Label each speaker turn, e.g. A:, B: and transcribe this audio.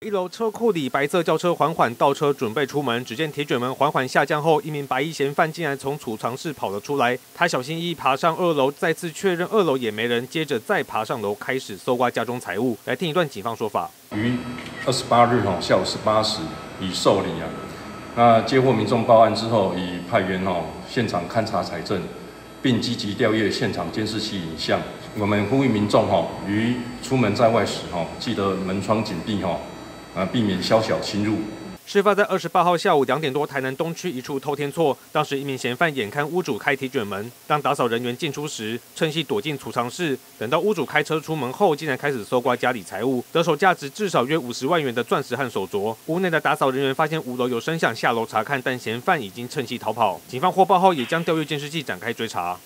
A: 1楼车库里，白色轿车缓缓倒车，准备出门。只见铁卷门缓缓下降后，一名白衣嫌犯竟然从储藏室跑了出来。他小心翼翼爬上2楼，再次确认2楼也没人，接着再爬上楼，开始搜刮家中财物。来听一段警方说法：
B: 于28日下午18时已受理啊。那接获民众报案之后，已派员现场勘查财政，并积极调阅现场监视器影像。我们呼吁民众于出门在外时记得门窗紧闭避免宵小侵入。
A: 事发在28号下午2点多，台南东区一处偷天厝。当时一名嫌犯眼看屋主开铁卷门，当打扫人员进出时，趁隙躲进储藏室。等到屋主开车出门后，竟然开始搜刮家里财物，得手价值至少约50万元的钻石和手镯。屋内的打扫人员发现5楼有声响，下楼查看，但嫌犯已经趁隙逃跑。警方获报后，也将调阅监视器展开追查。